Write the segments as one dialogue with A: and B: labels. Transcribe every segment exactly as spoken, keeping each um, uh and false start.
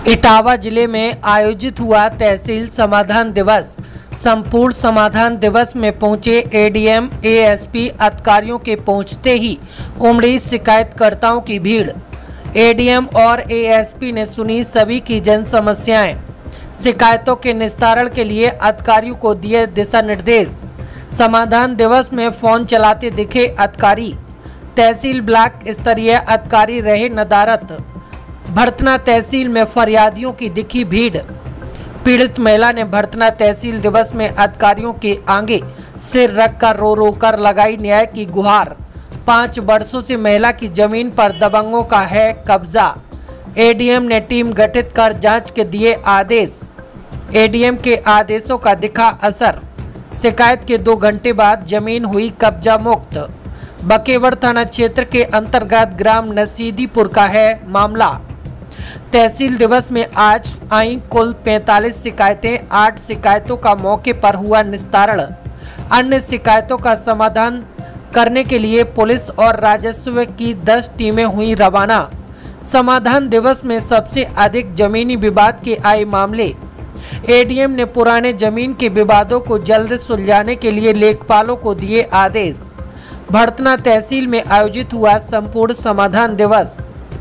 A: इटावा जिले में आयोजित हुआ तहसील समाधान दिवस। संपूर्ण समाधान दिवस में पहुंचे एडीएम, एएसपी अधिकारियों के पहुंचते ही उमड़ी शिकायतकर्ताओं की भीड़। एडीएम और एएसपी ने सुनी सभी की जन समस्याएं। शिकायतों के निस्तारण के लिए अधिकारियों को दिए दिशा निर्देश। समाधान दिवस में फोन चलाते दिखे अधिकारी। तहसील ब्लॉक स्तरीय अधिकारी रहे नदारत। भरतना तहसील में फरियादियों की दिखी भीड़। पीड़ित महिला ने भरतना तहसील दिवस में अधिकारियों के आगे सिर रखकर रो रो कर लगाई न्याय की गुहार। पाँच वर्षों से महिला की जमीन पर दबंगों का है कब्जा। एडीएम ने टीम गठित कर जांच के दिए आदेश। एडीएम के आदेशों का दिखा असर। शिकायत के दो घंटे बाद जमीन हुई कब्जा मुक्त। बकेवड़ थाना क्षेत्र के अंतर्गत ग्राम नसीदीपुर का है मामला। तहसील दिवस में आज आई कुल पैंतालीस शिकायतें। आठ शिकायतों का मौके पर हुआ निस्तारण। अन्य शिकायतों का समाधान करने के लिए पुलिस और राजस्व की दस टीमें हुई रवाना। समाधान दिवस में सबसे अधिक जमीनी विवाद के आए मामले। एडीएम ने पुराने जमीन के विवादों को जल्द सुलझाने के लिए लेखपालों को दिए आदेश। भरतना तहसील में आयोजित हुआ संपूर्ण समाधान दिवस।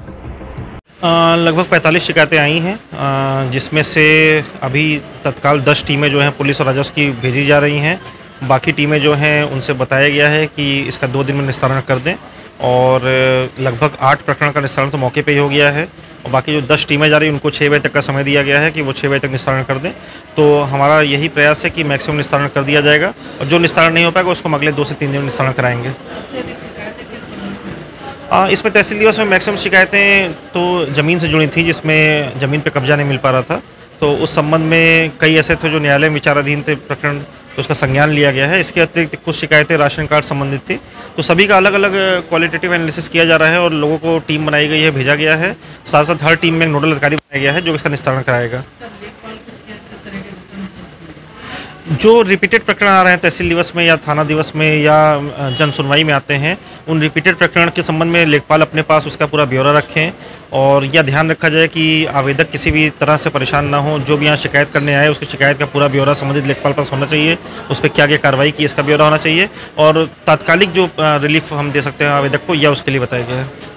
B: लगभग पैंतालीस शिकायतें आई हैं, जिसमें से अभी तत्काल दस टीमें जो हैं पुलिस और राजस्व की भेजी जा रही हैं। बाकी टीमें जो हैं उनसे बताया गया है कि इसका दो दिन में निस्तारण कर दें और लगभग आठ प्रकरण का निस्तारण तो मौके पे ही हो गया है। और बाकी जो दस टीमें जा रही हैं उनको छः बजे तक का समय दिया गया है कि वो छः बजे तक निस्तारण कर दें। तो हमारा यही प्रयास है कि मैक्सिमम निस्तारण कर दिया जाएगा और जो निस्तारण नहीं हो पाएगा उसको हम अगले दो से तीन दिन में निस्तारण कराएंगे। आ, इसमें तहसील दिवस में मैक्सिमम शिकायतें तो ज़मीन से जुड़ी थी, जिसमें ज़मीन पे कब्जा नहीं मिल पा रहा था। तो उस संबंध में कई ऐसे थे जो न्यायालय में विचाराधीन थे प्रकरण, तो उसका संज्ञान लिया गया है। इसके अतिरिक्त कुछ शिकायतें राशन कार्ड संबंधित थी, तो सभी का अलग अलग क्वालिटेटिव एनालिसिस किया जा रहा है और लोगों को टीम बनाई गई है, भेजा गया है। साथ साथ हर टीम में नोडल अधिकारी बनाया गया है जो इसका निस्तारण कराएगा। जो रिपीटेड प्रकरण आ रहे हैं तहसील दिवस में या थाना दिवस में या जन सुनवाई में आते हैं, उन रिपीटेड प्रकरण के संबंध में लेखपाल अपने पास उसका पूरा ब्यौरा रखें और यह ध्यान रखा जाए कि आवेदक किसी भी तरह से परेशान ना हो। जो भी यहाँ शिकायत करने आए उसकी शिकायत का पूरा ब्यौरा संबंधित लेखपाल पास होना चाहिए। उस पर क्या क्या कार्रवाई की इसका ब्यौरा होना चाहिए और तात्कालिक जो रिलीफ हम दे सकते हैं आवेदक को, यह उसके लिए बताया गया है।